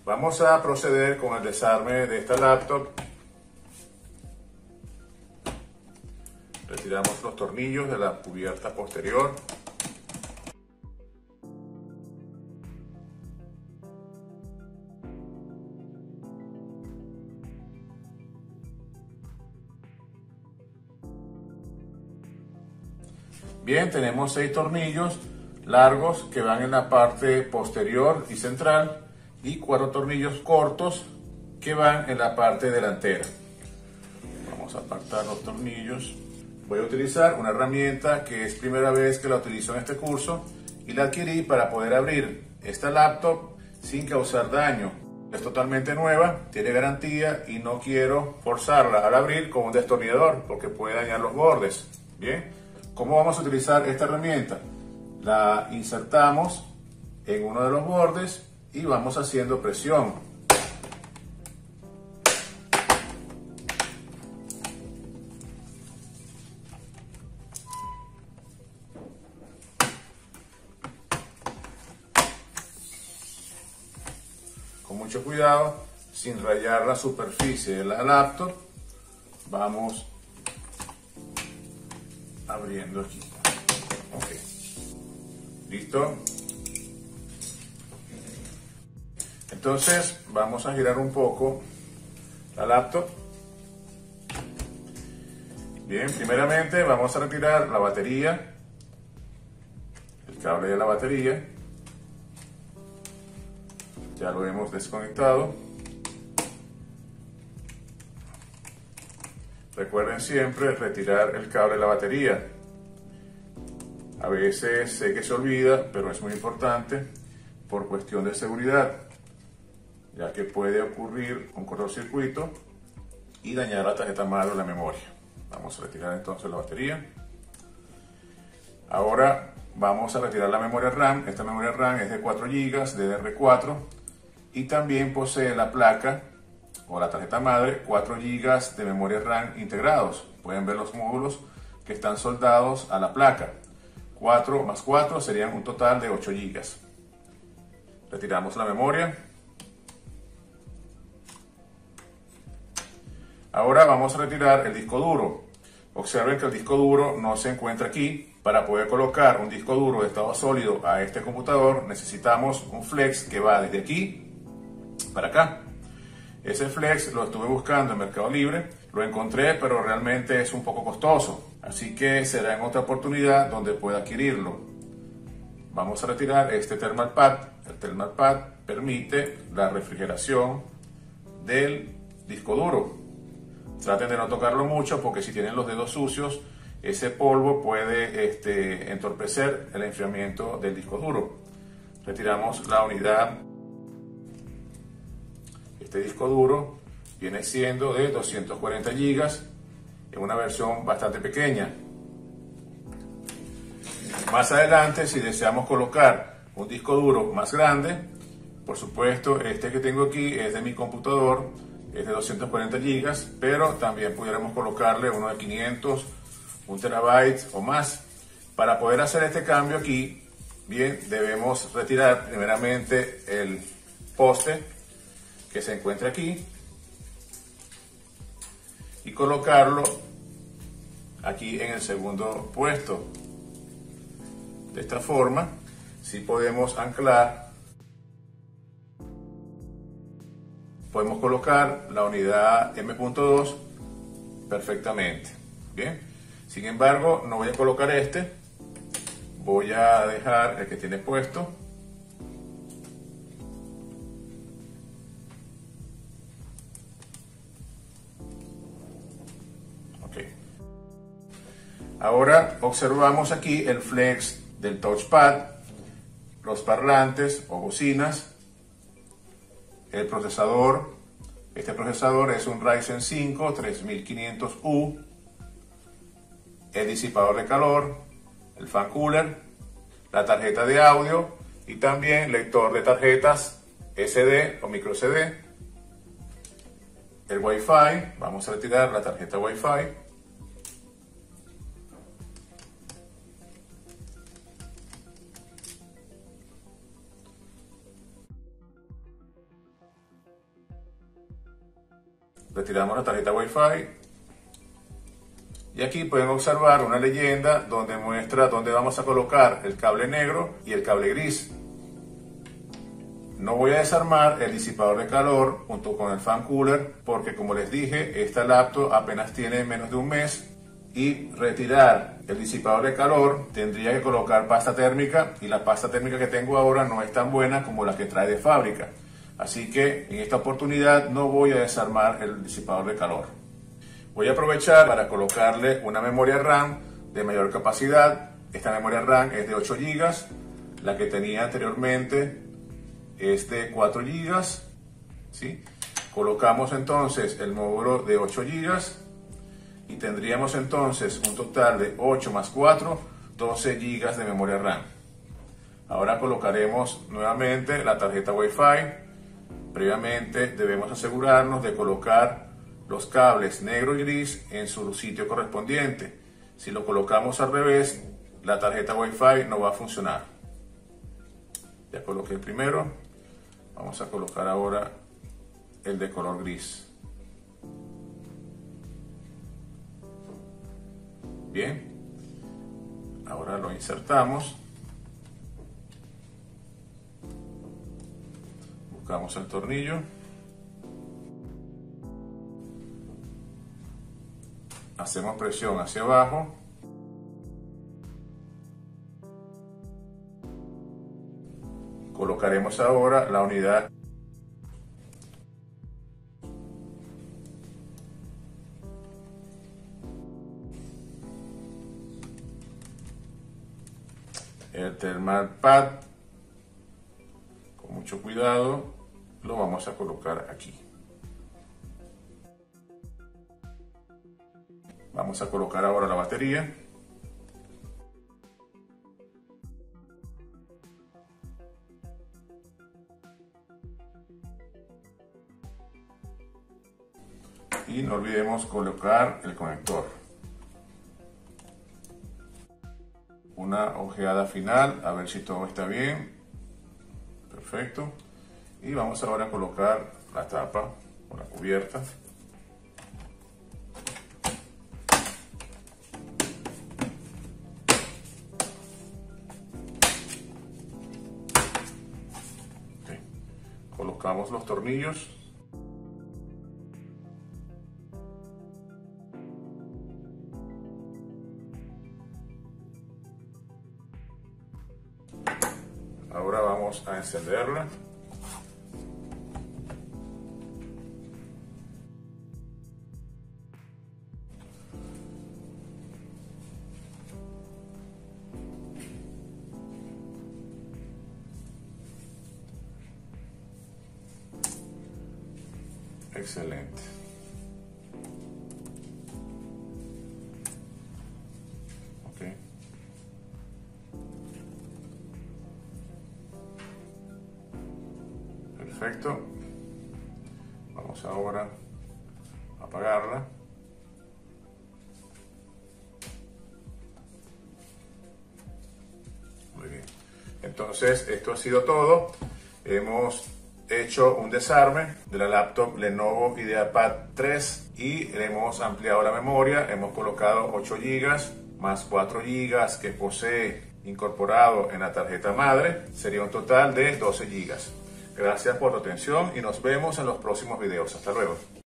Vamos a proceder con el desarme de esta laptop. Retiramos los tornillos de la cubierta posterior. Bien, tenemos 6 tornillos largos que van en la parte posterior y central y 4 tornillos cortos que van en la parte delantera. Vamos a apartar los tornillos. Voy a utilizar una herramienta que es primera vez que la utilizo en este curso y la adquirí para poder abrir esta laptop sin causar daño. Es totalmente nueva, tiene garantía y no quiero forzarla al abrir con un destornillador porque puede dañar los bordes. Bien. ¿Cómo vamos a utilizar esta herramienta? La insertamos en uno de los bordes y vamos haciendo presión. Con mucho cuidado, sin rayar la superficie de la laptop, vamos abriendo aquí. Ok, listo. Entonces vamos a girar un poco la laptop. Bien, primeramente vamos a retirar la batería, el cable de la batería. Ya lo hemos desconectado. Recuerden siempre retirar el cable de la batería. A veces sé que se olvida, pero es muy importante por cuestión de seguridad, ya que puede ocurrir un cortocircuito y dañar la tarjeta madre o la memoria. Vamos a retirar entonces la batería. Ahora vamos a retirar la memoria RAM. Esta memoria RAM es de 4 GB DDR4 y también posee la placa o la tarjeta madre 4 GB de memoria RAM integrados. Pueden ver los módulos que están soldados a la placa. 4 más 4 serían un total de 8 GB. Retiramos la memoria. Ahora vamos a retirar el disco duro. Observen que el disco duro no se encuentra aquí. Para poder colocar un disco duro de estado sólido a este computador necesitamos un flex que va desde aquí para acá. Ese flex lo estuve buscando en Mercado Libre, lo encontré, pero realmente es un poco costoso, así que será en otra oportunidad donde pueda adquirirlo. Vamos a retirar este thermal pad. El thermal pad permite la refrigeración del disco duro. Traten de no tocarlo mucho porque si tienen los dedos sucios, ese polvo puede entorpecer el enfriamiento del disco duro. Retiramos la unidad. Este disco duro viene siendo de 240 GB en una versión bastante pequeña. Más adelante, si deseamos colocar un disco duro más grande, por supuesto, este que tengo aquí es de mi computador, es de 240 GB, pero también pudiéramos colocarle uno de 500, 1 TB o más. Para poder hacer este cambio aquí, bien, debemos retirar primeramente el poste que se encuentra aquí y colocarlo aquí en el segundo puesto. De esta forma, si podemos anclar, podemos colocar la unidad M.2 perfectamente. Bien, sin embargo, no voy a colocar este, voy a dejar el que tiene puesto. Ahora observamos aquí el flex del touchpad, los parlantes o bocinas, el procesador. Este procesador es un Ryzen 5 3500U, el disipador de calor, el fan cooler, la tarjeta de audio y también lector de tarjetas SD o micro SD, el Wi-Fi. Vamos a retirar la tarjeta Wi-Fi. Retiramos la tarjeta Wi-Fi. Y aquí pueden observar una leyenda donde muestra dónde vamos a colocar el cable negro y el cable gris. No voy a desarmar el disipador de calor junto con el fan cooler porque, como les dije, esta laptop apenas tiene menos de un mes, y retirar el disipador de calor tendría que colocar pasta térmica, y la pasta térmica que tengo ahora no es tan buena como la que trae de fábrica. Así que en esta oportunidad no voy a desarmar el disipador de calor. Voy a aprovechar para colocarle una memoria RAM de mayor capacidad. Esta memoria RAM es de 8 GB, la que tenía anteriormente es de 4 GB. ¿Sí? Colocamos entonces el módulo de 8 GB y tendríamos entonces un total de 8 más 4, 12 GB de memoria RAM. Ahora colocaremos nuevamente la tarjeta Wi-Fi. Previamente debemos asegurarnos de colocar los cables negro y gris en su sitio correspondiente. Si lo colocamos al revés, la tarjeta Wi-Fi no va a funcionar. Ya coloqué el primero. Vamos a colocar ahora el de color gris. Bien. Ahora lo insertamos. Buscamos el tornillo. Hacemos presión hacia abajo. Colocaremos ahora la unidad. El thermal pad, con mucho cuidado, lo vamos a colocar aquí. Vamos a colocar ahora la batería. Y no olvidemos colocar el conector. Una ojeada final a ver si todo está bien. Perfecto. Y vamos ahora a colocar la tapa o la cubierta. Okay. Colocamos los tornillos. Ahora vamos a encenderla. Excelente. Okay. Perfecto. Vamos ahora a apagarla. Muy bien. Entonces, esto ha sido todo. Hemos hecho un desarme de la laptop Lenovo IdeaPad 3 y le hemos ampliado la memoria. Hemos colocado 8 GB más 4 GB que posee incorporado en la tarjeta madre. Sería un total de 12 GB. Gracias por tu atención y nos vemos en los próximos videos. Hasta luego.